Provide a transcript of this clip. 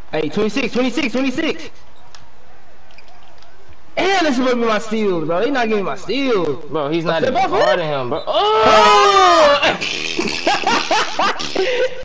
Hey, 26, 26, 26. And this is gonna be my steals, bro. He's not giving me my steals. Bro, he's not even Step up, guarding him, bro. Oh!